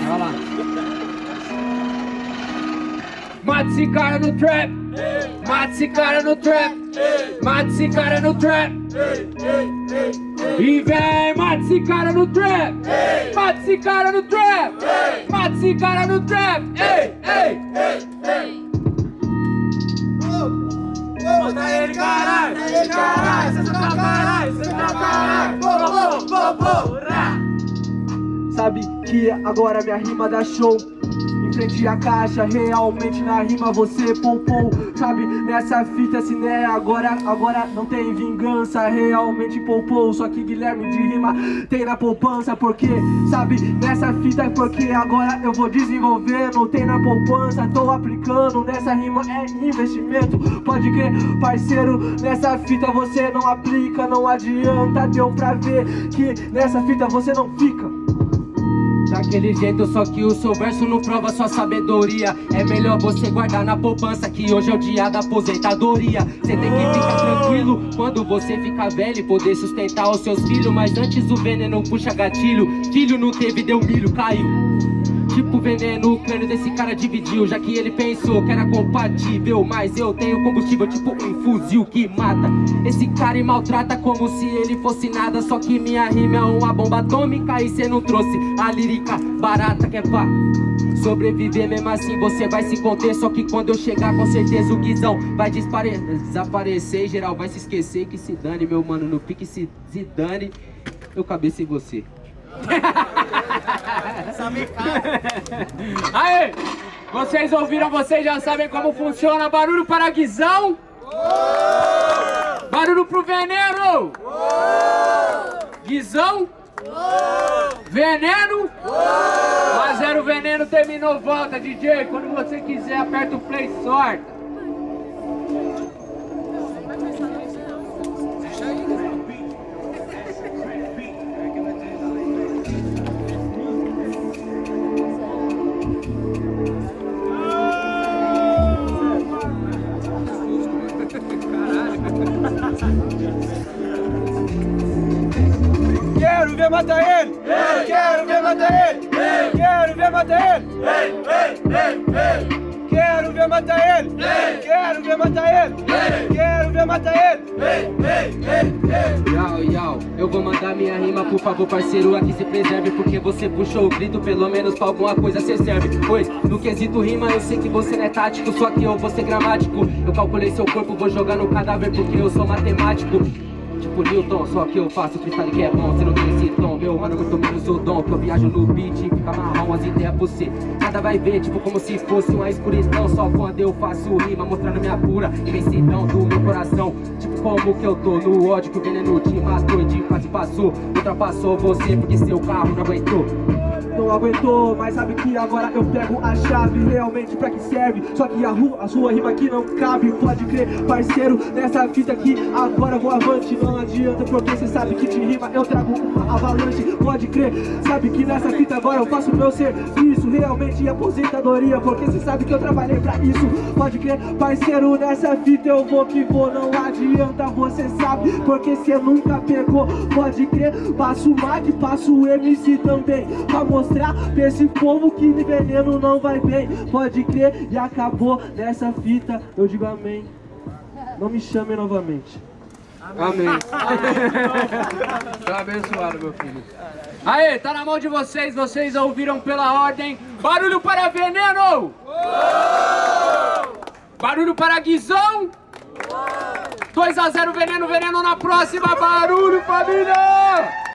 Vai lá. Mata esse cara no trap. Mata esse cara no trap. Mata esse cara no trap. E vem, mata esse cara no trap. Mata esse cara no trap. Mata esse cara no trap. Ei, ei, ei. Mata ele, caralho! Caralho! Você tá caralho! Você tá caralho! Sabe que agora minha rima dá show. Em frente à caixa, realmente na rima você poupou. Sabe, nessa fita se né, agora não tem vingança. Realmente poupou, só que Guilherme de rima tem na poupança. Porque, sabe, nessa fita é porque agora eu vou desenvolvendo. Tem na poupança, tô aplicando. Nessa rima é investimento. Pode crer, parceiro, nessa fita você não aplica. Não adianta, deu pra ver que nessa fita você não fica daquele jeito, só que o seu verso não prova sua sabedoria. É melhor você guardar na poupança, que hoje é o dia da aposentadoria. Você tem que ficar tranquilo quando você ficar velho e poder sustentar os seus filhos. Mas antes o veneno puxa gatilho. Filho não teve, deu milho, caiu. Tipo veneno, o crânio desse cara dividiu. Já que ele pensou que era compatível, mas eu tenho combustível tipo um fuzil que mata esse cara e maltrata como se ele fosse nada. Só que minha rima é uma bomba atômica e cê não trouxe a lírica barata que é pra sobreviver. Mesmo assim você vai se conter, só que quando eu chegar com certeza o guizão vai desaparecer e geral vai se esquecer. Que se dane, meu mano, no pique se dane, eu cabecei você. Aê! Vocês ouviram, vocês já sabem como funciona. Barulho para Guizão. Barulho pro Veneno. Guizão. Veneno. 1-0 Veneno, terminou, volta DJ. Quando você quiser aperta o play e sorta. Quero ver matar ele! Quero ver matar ele! Quero ver matar ele! Quero ver matar ele! Quero ver matar ele! Quero ver matar ele! Yau, eu vou mandar minha rima, por favor, parceiro, aqui se preserve. Porque você puxou o grito, pelo menos pra alguma coisa cê serve. Pois, no quesito rima, eu sei que você não é tático, só que eu vou ser gramático. Eu calculei seu corpo, vou jogar no cadáver porque eu sou matemático. Tipo Newton, só que eu faço freestyle que é bom. Cê não tem esse tom, meu mano, muito menos o dom. Que eu viajo no beat e fica marrom as ideias pra você. Nada vai ver, tipo como se fosse uma escuridão. Só quando eu faço rima, mostrando minha pura imensidão do meu coração. Tipo como que eu tô no ódio que o veneno te matou e de quase passou. Ultrapassou você porque seu carro não aguentou. Não aguentou, mas sabe que agora eu pego a chave. Realmente pra que serve? Só que a sua rima aqui não cabe. Pode crer, parceiro, nessa fita aqui agora eu vou avante. Não adianta porque cê sabe que de rima eu trago uma avalanche. Pode crer, sabe que nessa fita agora eu faço meu serviço. Realmente aposentadoria, porque cê sabe que eu trabalhei pra isso. Pode crer, parceiro, nessa fita eu vou que vou. Não adianta, você sabe, porque cê nunca pegou. Pode crer, passo o Mag, passo o MC também, pra mostrar pra esse povo que veneno não vai bem. Pode crer, e acabou nessa fita, eu digo amém. Não me chamem novamente. Amém. Tá abençoado, meu filho. Aê, tá na mão de vocês, vocês ouviram pela ordem. Barulho para Veneno! Barulho para Guizão! 2-0 Veneno, Veneno na próxima. Barulho, família!